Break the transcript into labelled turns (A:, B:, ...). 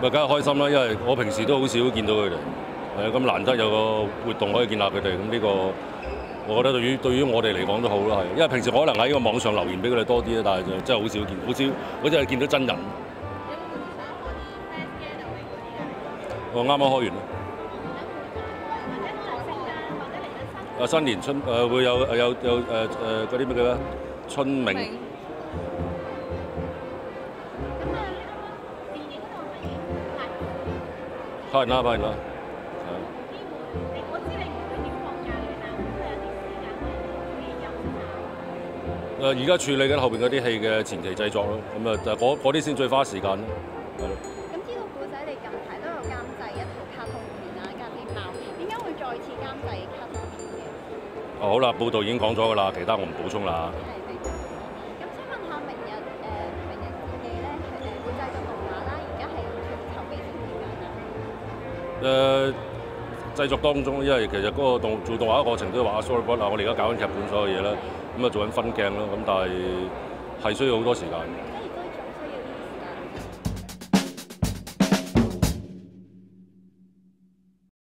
A: 咪梗係開心啦，因為我平時都好少見到佢哋，咁難得有個活動可以見下佢哋，咁呢個我覺得對於我哋嚟講都好啦，係，因為平時可能喺個網上留言俾佢哋多啲啦，但係就真係好少見，好似係見到真人。我啱啱開完啦。新年會有嗰啲咩嘅咧？春茗。拍完啦，拍完啦。而家處理緊後邊嗰啲戲嘅前期製作咯，咁嗰啲先最花時間咯，係咯。
B: 咁知道古仔你近排都有監製一套卡通片啊，《加菲貓》，點解會再次監製卡通片嘅？
A: 好啦，報道已經講咗㗎啦，其他我唔補充啦。
B: 咁想問下明日戰記咧，會製作動畫啦，而家係籌備成點樣啊？
A: 製作當中，因為其實嗰個做動畫嘅過程都要畫 storyboard 啊，我哋而家搞緊劇本所有嘢啦，咁做緊分鏡啦，咁但係需要好多時間。